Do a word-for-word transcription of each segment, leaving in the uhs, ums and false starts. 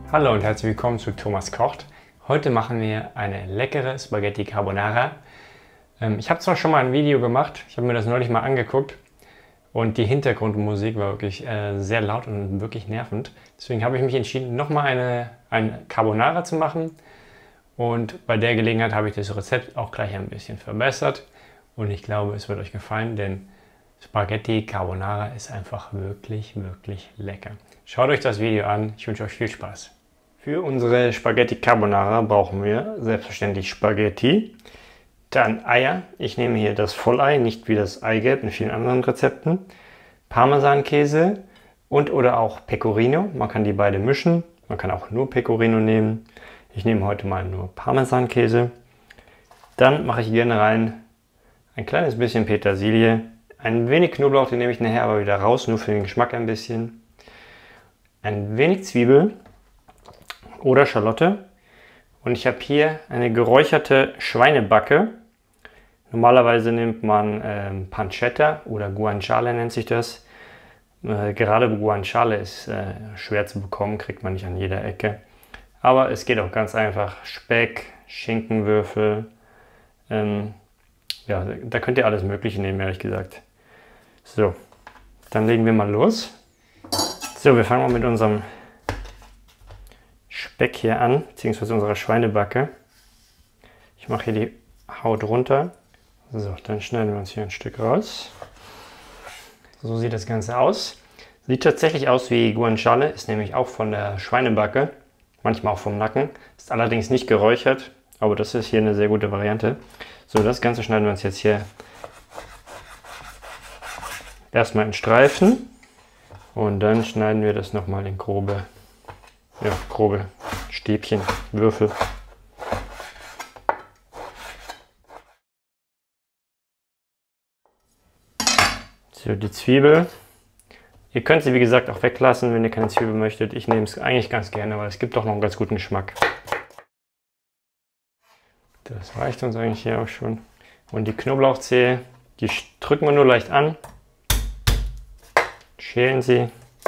Hallo und herzlich willkommen zu Thomas kocht. Heute machen wir eine leckere Spaghetti Carbonara. Ähm, ich habe zwar schon mal ein Video gemacht, ich habe mir das neulich mal angeguckt und die Hintergrundmusik war wirklich äh, sehr laut und wirklich nervend. Deswegen habe ich mich entschieden, nochmal eine, eine Carbonara zu machen. Und bei der Gelegenheit habe ich das Rezept auch gleich ein bisschen verbessert. Und ich glaube, es wird euch gefallen, denn Spaghetti Carbonara ist einfach wirklich, wirklich lecker. Schaut euch das Video an, ich wünsche euch viel Spaß. Für unsere Spaghetti Carbonara brauchen wir selbstverständlich Spaghetti, dann Eier. Ich nehme hier das Vollei, nicht wie das Eigelb in vielen anderen Rezepten. Parmesankäse und oder auch Pecorino. Man kann die beide mischen. Man kann auch nur Pecorino nehmen. Ich nehme heute mal nur Parmesankäse. Dann mache ich gerne rein ein kleines bisschen Petersilie. Ein wenig Knoblauch, den nehme ich nachher aber wieder raus, nur für den Geschmack ein bisschen. Ein wenig Zwiebel oder Schalotte. Und ich habe hier eine geräucherte Schweinebacke. Normalerweise nimmt man ähm, Pancetta oder Guanciale nennt sich das. Äh, gerade Guanciale ist äh, schwer zu bekommen, kriegt man nicht an jeder Ecke. Aber es geht auch ganz einfach. Speck, Schinkenwürfel. Ähm, ja, da könnt ihr alles Mögliche nehmen, ehrlich gesagt. So, dann legen wir mal los. So, wir fangen mal mit unserem Speck hier an, beziehungsweise unserer Schweinebacke. Ich mache hier die Haut runter. So, dann schneiden wir uns hier ein Stück raus. So sieht das Ganze aus. Sieht tatsächlich aus wie Guanciale, ist nämlich auch von der Schweinebacke, manchmal auch vom Nacken. Ist allerdings nicht geräuchert, aber das ist hier eine sehr gute Variante. So, das Ganze schneiden wir uns jetzt hier erstmal in Streifen und dann schneiden wir das nochmal in grobe Ja, grobe Stäbchen, Würfel. So, die Zwiebel. Ihr könnt sie wie gesagt auch weglassen, wenn ihr keine Zwiebel möchtet. Ich nehme es eigentlich ganz gerne, weil es gibt doch noch einen ganz guten Geschmack. Das reicht uns eigentlich hier auch schon. Und die Knoblauchzehe, die drücken wir nur leicht an. Schälen sie.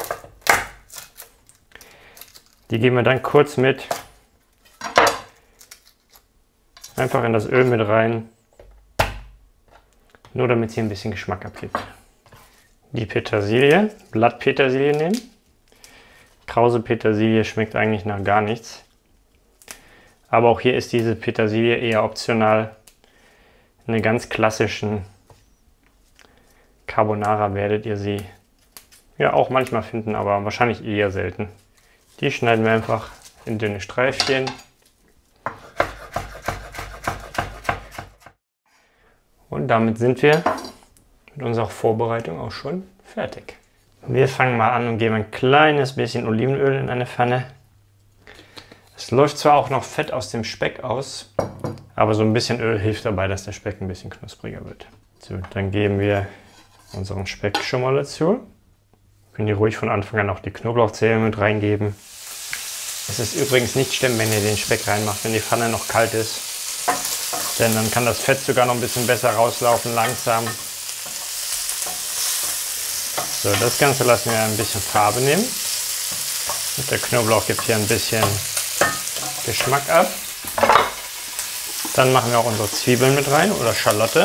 Die geben wir dann kurz mit, einfach in das Öl mit rein, nur damit sie ein bisschen Geschmack abgibt. Die Petersilie, Blattpetersilie nehmen. Krause Petersilie schmeckt eigentlich nach gar nichts. Aber auch hier ist diese Petersilie eher optional. In einer ganz klassischen Carbonara werdet ihr sie ja auch manchmal finden, aber wahrscheinlich eher selten. Die schneiden wir einfach in dünne Streifchen. Und damit sind wir mit unserer Vorbereitung auch schon fertig. Wir fangen mal an und geben ein kleines bisschen Olivenöl in eine Pfanne. Es läuft zwar auch noch Fett aus dem Speck aus, aber so ein bisschen Öl hilft dabei, dass der Speck ein bisschen knuspriger wird. So, dann geben wir unseren Speck schon mal dazu. Könnt ihr ruhig von Anfang an auch die Knoblauchzehe mit reingeben. Es ist übrigens nicht schlimm, wenn ihr den Speck reinmacht, wenn die Pfanne noch kalt ist. Denn dann kann das Fett sogar noch ein bisschen besser rauslaufen, langsam. So, das Ganze lassen wir ein bisschen Farbe nehmen. Und der Knoblauch gibt hier ein bisschen Geschmack ab. Dann machen wir auch unsere Zwiebeln mit rein oder Schalotte.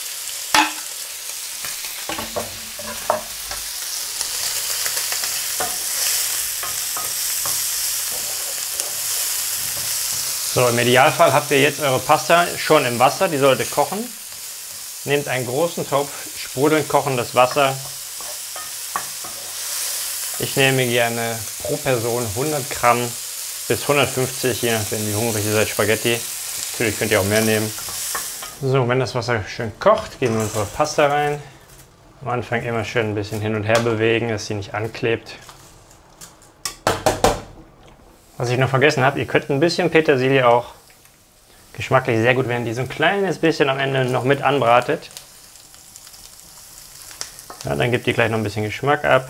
So, im Idealfall habt ihr jetzt eure Pasta schon im Wasser, die sollte kochen. Nehmt einen großen Topf, sprudelnd kochendes Wasser. Ich nehme gerne pro Person hundert Gramm bis hundertfünfzig, je nachdem wie hungrig ihr seid, Spaghetti. Natürlich könnt ihr auch mehr nehmen. So, wenn das Wasser schön kocht, geben wir unsere Pasta rein. Am Anfang immer schön ein bisschen hin und her bewegen, dass sie nicht anklebt. Was ich noch vergessen habe, ihr könnt ein bisschen Petersilie auch geschmacklich sehr gut werden, die so ein kleines bisschen am Ende noch mit anbratet. Ja, dann gibt die gleich noch ein bisschen Geschmack ab.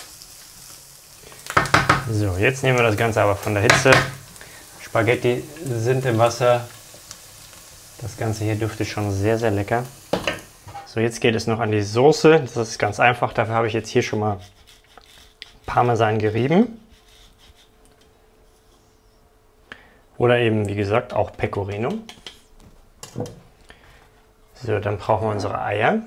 So, jetzt nehmen wir das Ganze aber von der Hitze. Spaghetti sind im Wasser. Das Ganze hier duftet schon sehr, sehr lecker. So, jetzt geht es noch an die Soße. Das ist ganz einfach. Dafür habe ich jetzt hier schon mal Parmesan gerieben. Oder eben, wie gesagt, auch Pecorino. So, dann brauchen wir unsere Eier.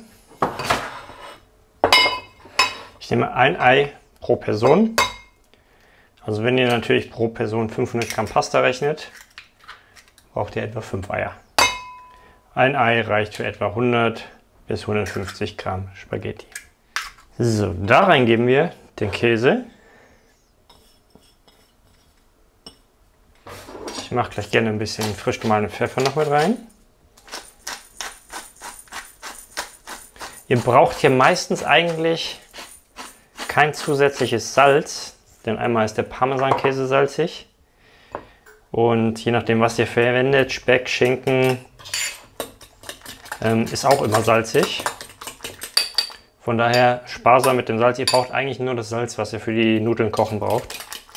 Ich nehme ein Ei pro Person. Also wenn ihr natürlich pro Person fünfhundert Gramm Pasta rechnet, braucht ihr etwa fünf Eier. Ein Ei reicht für etwa hundert bis hundertfünfzig Gramm Spaghetti. So, da rein geben wir den Käse. Ich mache gleich gerne ein bisschen frisch gemahlenen Pfeffer noch mit rein. Ihr braucht hier meistens eigentlich kein zusätzliches Salz, denn einmal ist der Parmesankäse salzig und je nachdem, was ihr verwendet, Speck, Schinken, ähm, ist auch immer salzig. Von daher sparsam mit dem Salz. Ihr braucht eigentlich nur das Salz, was ihr für die Nudeln kochen braucht.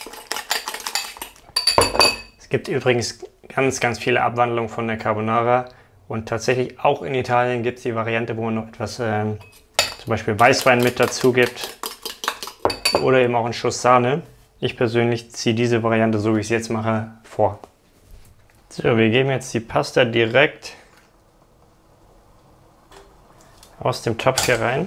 Es gibt übrigens ganz, ganz viele Abwandlungen von der Carbonara und tatsächlich auch in Italien gibt es die Variante, wo man noch etwas, ähm, zum Beispiel Weißwein mit dazu gibt oder eben auch einen Schuss Sahne. Ich persönlich ziehe diese Variante, so wie ich es jetzt mache, vor. So, wir geben jetzt die Pasta direkt aus dem Topf hier rein.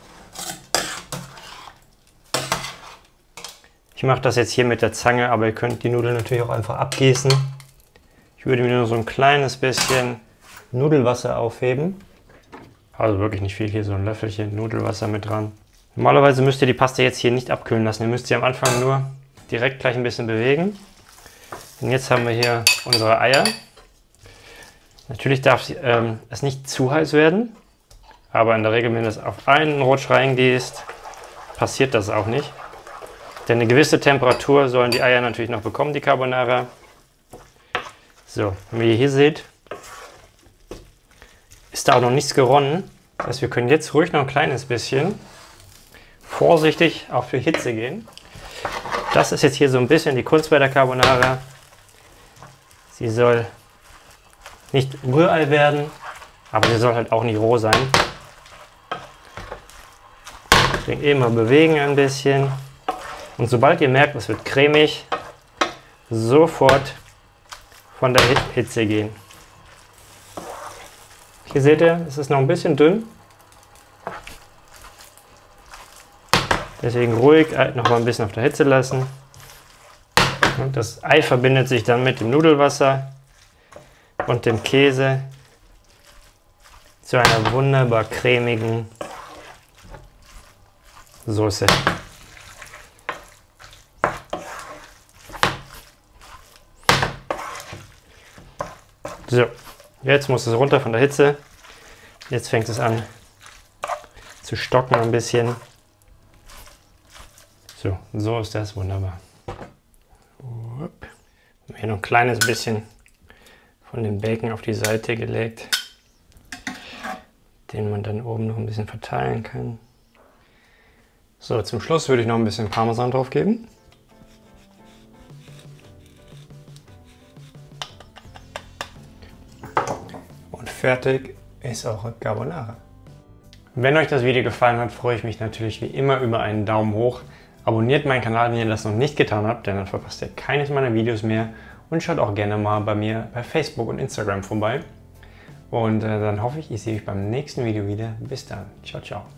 Ich mache das jetzt hier mit der Zange, aber ihr könnt die Nudeln natürlich auch einfach abgießen. Ich würde mir nur so ein kleines bisschen Nudelwasser aufheben. Also wirklich nicht viel, hier so ein Löffelchen Nudelwasser mit dran. Normalerweise müsst ihr die Pasta jetzt hier nicht abkühlen lassen. Ihr müsst sie am Anfang nur direkt gleich ein bisschen bewegen. Und jetzt haben wir hier unsere Eier. Natürlich darf ähm, es nicht zu heiß werden, aber in der Regel, wenn du es auf einen Rutsch reingehst, passiert das auch nicht. Denn eine gewisse Temperatur sollen die Eier natürlich noch bekommen, die Carbonara. So, wie ihr hier seht, ist da auch noch nichts geronnen. Das heißt, wir können jetzt ruhig noch ein kleines bisschen vorsichtig auf die Hitze gehen. Das ist jetzt hier so ein bisschen die Kunst bei der Carbonara. Sie soll nicht Rührei werden, aber sie soll halt auch nicht roh sein. Deswegen immer bewegen ein bisschen. Und sobald ihr merkt, es wird cremig, sofort von der Hitze gehen. Hier seht ihr, es ist noch ein bisschen dünn. Deswegen ruhig noch mal ein bisschen auf der Hitze lassen. Und das Ei verbindet sich dann mit dem Nudelwasser und dem Käse zu einer wunderbar cremigen Soße. So, jetzt muss es runter von der Hitze. Jetzt fängt es an zu stocken ein bisschen. So, so ist das wunderbar. Hier noch ein kleines bisschen von dem Bacon auf die Seite gelegt, den man dann oben noch ein bisschen verteilen kann. So, zum Schluss würde ich noch ein bisschen Parmesan drauf geben. Und fertig ist eure Carbonara. Wenn euch das Video gefallen hat, freue ich mich natürlich wie immer über einen Daumen hoch. Abonniert meinen Kanal, wenn ihr das noch nicht getan habt, denn dann verpasst ihr keines meiner Videos mehr. Und schaut auch gerne mal bei mir bei Facebook und Instagram vorbei. Und äh, dann hoffe ich, ich sehe euch beim nächsten Video wieder. Bis dann. Ciao, ciao.